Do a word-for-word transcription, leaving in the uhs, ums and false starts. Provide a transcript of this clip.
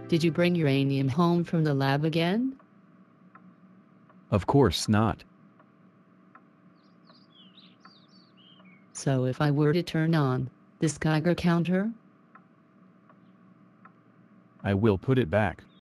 Did you bring uranium home from the lab again? Of course not. So if I were to turn on this Geiger counter, I will put it back.